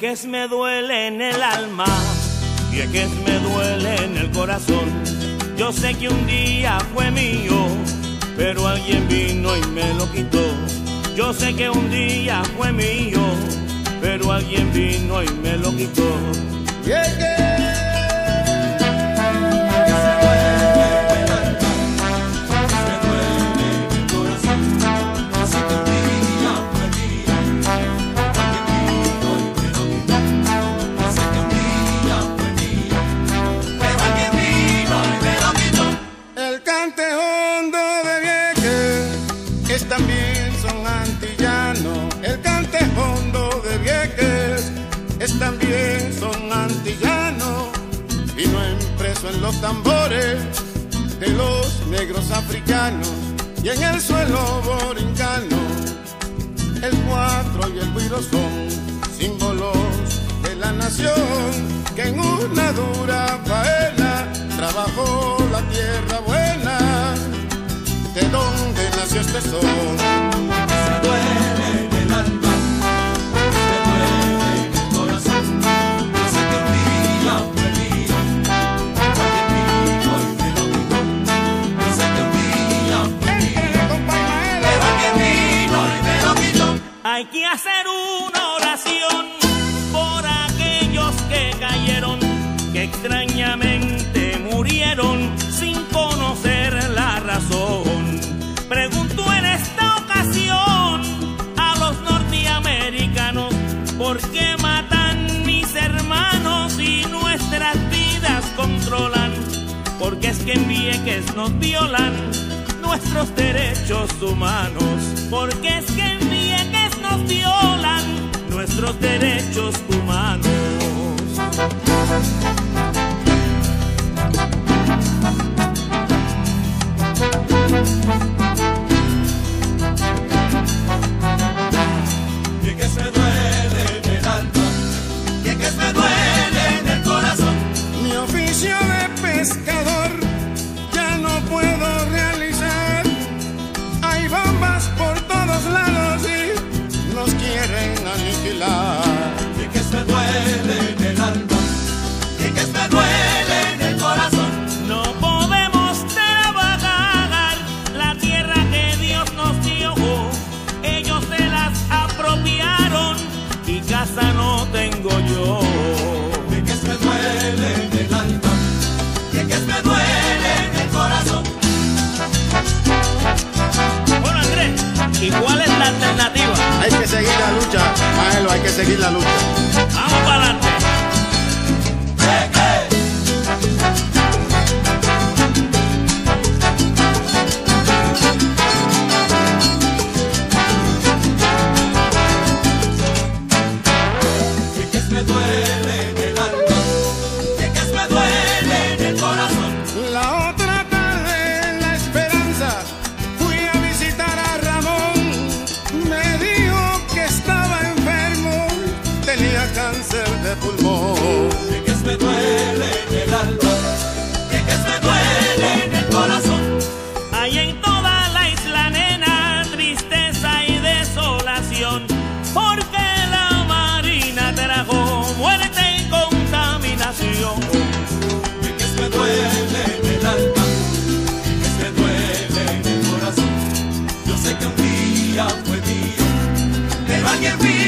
Vieques me duele en el alma, Vieques me duele en el corazón. Yo sé que un día fue mío, pero alguien vino y me lo quitó. Yo sé que un día fue mío, pero alguien vino y me lo quitó. También son antillanos, el Cantejondo de Vieques también son antillanos. Vino impreso en los tambores de los negros africanos y en el suelo borincano. El cuatro y el güiro son símbolos de la nación que en una dura faena trabajó la tierra buena. ¿De dónde nació este sol? Se duele en el alma, se duele en el corazón. Yo sé que un día fue mío, alguien vino y me lo quitó. Yo sé que un día fue mío, pero alguien vino y me lo quitó. Hay que hacer una oración por aquellos que cayeron, que extrañamente murieron sin conocer la razón. Pregunto en esta ocasión a los norteamericanos: ¿por qué matan mis hermanos y nuestras vidas controlan? Porque es que en Vieques nos violan nuestros derechos humanos. Porque es que en Vieques nos violan nuestros derechos humanos. Vieques me duele en el alma, Vieques me duele en el corazón. Mi oficio de pescador ya no puedo realizar. Hay bombas por todos lados y nos quieren aniquilar. Vieques me duele en el alma, Vieques me duele en el corazón. No podemos trabajar la tierra que Dios nos dio. Ellos se las apropiaron y casa no tengo yo. Vieques me duele en el alma, Vieques me duele en el corazón. Bueno, Andrés, ¿y cuál es la alternativa? Hay que seguir la lucha, Maelo, hay que seguir la lucha. Vamos para adelante. Vieques me duele en el alma, Vieques me duele en el corazón. La otra tarde en La Esperanza fui a visitar a Ramón. Me dijo que estaba enfermo, tenía cáncer de pulmón. Vieques me duele en el alma, Vieques me duele en el corazón. Hay en toda la isla, nena, tristeza y desolación, porque la marina trajo muerte y contaminación. Vieques me duele en el alma, Vieques me duele en el corazón. Yo sé que un día fue mío, pero alguien vino